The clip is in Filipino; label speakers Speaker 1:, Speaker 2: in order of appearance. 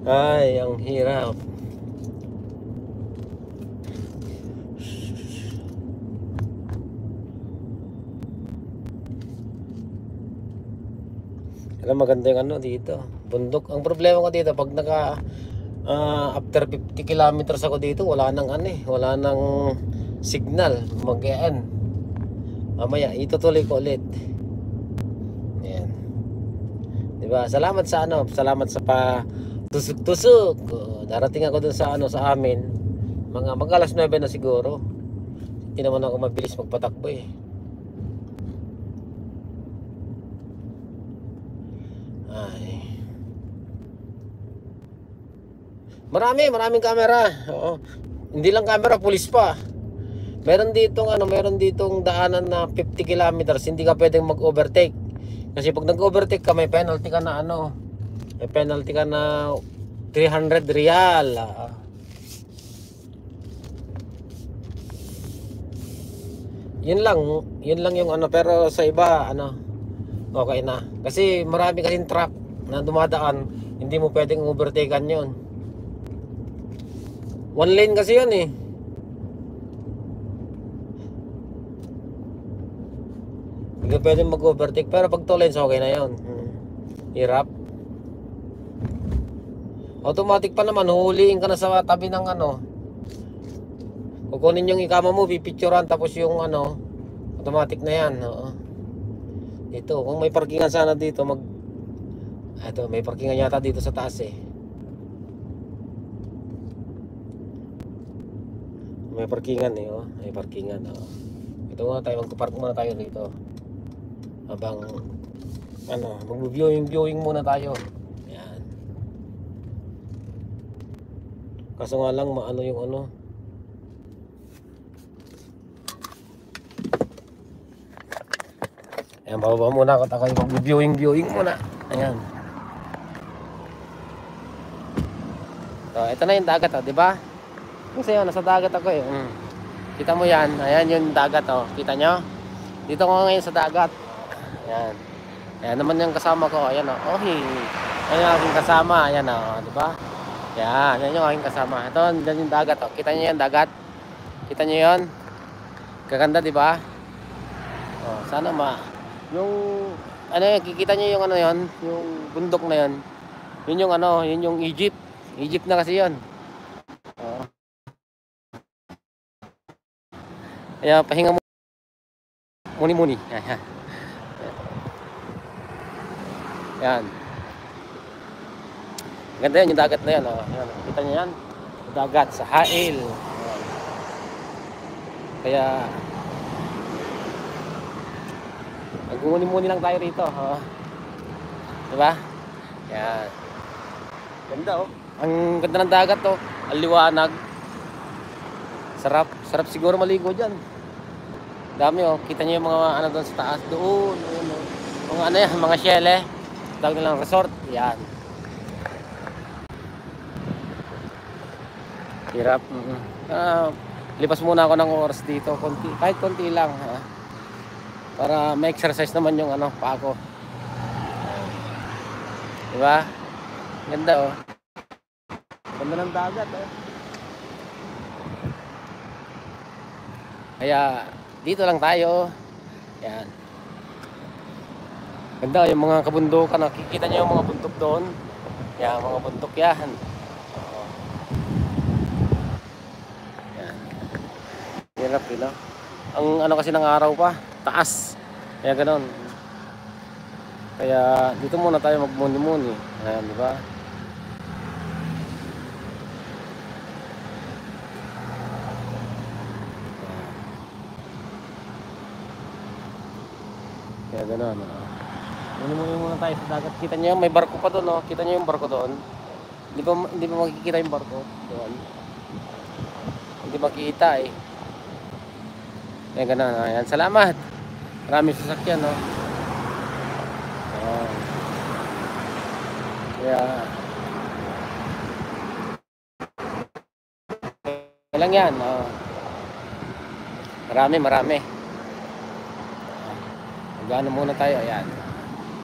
Speaker 1: Ay, ang hirap. Alam, maganda yung ano dito, bundok. Ang problema ko dito, pag after 50 kilometers ako dito, wala nang wala nang signal. Mag-aan. Mamaya itutuloy ko ulit. Ayan. Diba? Salamat sa tusok-tusok. Darating ako dun sa amin. Mga mag-alas 9 na siguro. Hindi naman ako mabilis magpatakbo eh. Ay. Maraming camera. Oo. Hindi lang camera, pulis pa. Meron ditong daanan na 50 kilometers, hindi ka pwedeng mag-overtake. Kasi pag nag-overtake ka, may penalty ka na may penalty ka na 300 real. Yun lang yung pero sa iba okay na. Kasi marami kasing truck na dumadaan, hindi mo pwedeng overtakean yun. One lane kasi yun eh. Hindi ka pwedeng mag-overtake. Pero pag 2 lanes, okay na yun. Hirap. Automatic pa naman, huhuliin ka na sa tabi ng kukunin yung ikama mo, pipicturean, tapos yung automatic na yan. Oo. Ito, kung may parkingan sana dito, ito, may parkingan yata dito sa taas eh. May parkingan eh, oh. May parkingan, oh. Ito muna tayo, magpark muna tayo dito. Habang mag-viewing muna tayo. Yan. Kaso nga lang yung ayan, bababa muna ako yung mag-viewing muna. Ayan. So, ito na yung dagat, di ba? Kasi nasa dagat ako eh. Kita mo yan, ayan yung dagat Kita nyo? Dito ko ngayon sa dagat. Ayan. Ayan naman yung kasama ko. Ayan Ayan yung aking kasama. Ayan di ba? Ayan yung aking kasama. Ito, dyan yung dagat Kita nyo yung dagat? Kita nyo yun? Kaganda, di ba? Sana yung kikita nyo yung yun, yung bundok na yun. Yun yung Egypt. Egypt na kasi yun. Kaya pahinga mo muni. Yan. Ganda yan yung dagat na yan. Yan. Kita nyo yan? Dagat sa Hail. Kaya nagmumuni lang tayo rito. Diba? Yan. Ganda Ang ganda ng dagat Ang liwanag. Sarap siguro maligo dyan. Dami kita nyo yung mga doon sa taas. Doon. Mga yan, mga shelle. Tawag nilang resort. Yan. Hirap. Lipas muna ako ng oras dito. Kahit konti lang. Para ma-exercise naman yung pa ako. Diba? Ganda Ganda ng dagat Kaya dito lang tayo. Yan. Ganda yung mga kabundukan. Nakikita nyo yung mga bundok doon. Yan, mga bundok yan. Yan. Hirap Ang kasi ng araw pa, taas. Kaya ganoon. Kaya dito muna tayo magmuni-muni. Ayan, di ba? Kaya gano'n muni muna tayo sa dagat. Kita nyo may barko pa doon Kita nyo yung barko doon. Hindi pa makikita yung barko doon. Hindi makikita eh. Kaya gano'n Ayan, salamat. Maraming sasakyan Kaya lang yan Marami Magano muna tayo, ayan.